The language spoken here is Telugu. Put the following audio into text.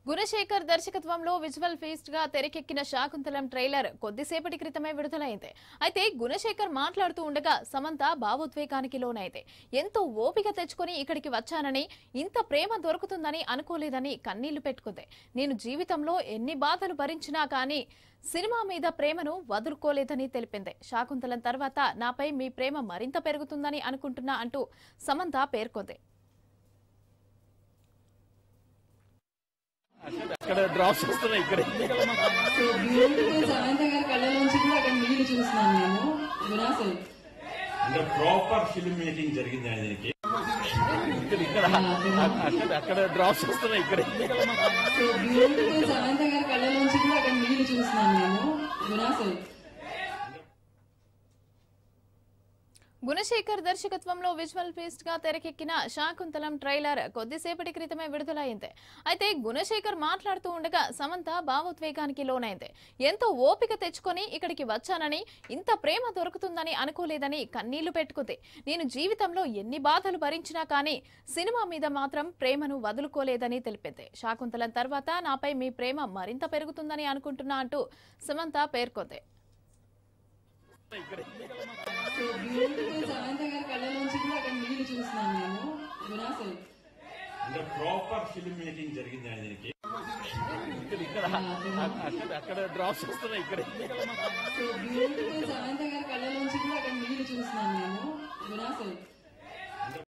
గుణశేఖర్ దర్శకత్వంలో విజువల్ ఫీస్ట్ గా తెరకెక్కిన శాకుంతలం ట్రైలర్ కొద్దిసేపటి క్రితమే విడుదలైంది. అయితే గుణశేఖర్ మాట్లాడుతూ ఉండగా సమంత భావోద్వేగానికి లోనైంది. ఎంతో ఓపిక తెచ్చుకొని ఇక్కడికి వచ్చానని, ఇంత ప్రేమ దొరుకుతుందని అనుకోలేదని కన్నీళ్లు పెట్టుకుంది. నేను జీవితంలో ఎన్ని బాధలు భరించినా కానీ సినిమా మీద ప్రేమను వదులుకోలేదని తెలిపింది. శాకుంతలం తర్వాత నాపై మీ ప్రేమ మరింత పెరుగుతుందని అనుకుంటున్నా అంటూ సమంత పేర్కొంది. అక్కడ డ్రాప్స్ వస్తున్నాయి. ఇక్కడ సమంత గారి కళ్ళలోంచి కూడా అక్కడ నీళ్లు చూస్తున్నాను నేను. గుణాసలు అంటే ప్రాపర్ ఫిల్మ్ మేకింగ్ జరిగింది ఆయనకి. అక్కడ డ్రాప్స్ వస్తున్నాయి. ఇక్కడ సమంత గారి కళ్ళలోంచి కూడా అక్కడ నీళ్లు చూస్తున్నాను నేను. గుణాసలు గుణశేఖర్ దర్శకత్వంలో విజువల్ ఫీస్ట్ గా తెరకెక్కిన శాకుంతలం ట్రైలర్ కొద్దిసేపటి క్రితమే విడుదలైంది. అయితే గుణశేఖర్ మాట్లాడుతూ ఉండగా సమంత భావోద్వేగానికి లోనైంది. ఎంతో ఓపిక తెచ్చుకొని ఇక్కడికి వచ్చానని, ఇంత ప్రేమ దొరుకుతుందని అనుకోలేదని కన్నీళ్లు పెట్టుకుంది. నేను జీవితంలో ఎన్ని బాధలు భరించినా కానీ సినిమా మీద మాత్రం ప్రేమను వదులుకోలేదని తెలిపింది. శాకుంతలం తర్వాత నాపై మీ ప్రేమ మరింత పెరుగుతుందని అనుకుంటున్నా అంటూ సమంత పేర్కొంది. సమంత గారి కళ్ళలోంచి కూడా అక్కడ నీళ్లు చూస్తున్నాను నేను. గుణాసలు అంటే ప్రాపర్ ఫిల్మ్ మేకింగ్ జరిగింది ఆయనకి. అక్కడ డ్రాప్స్ వస్తున్నాయి. ఇక్కడ సమంత గారి కళ్ళలోంచి కూడా అక్కడ నీళ్లు చూస్తున్నాను నేను. గుణాసలు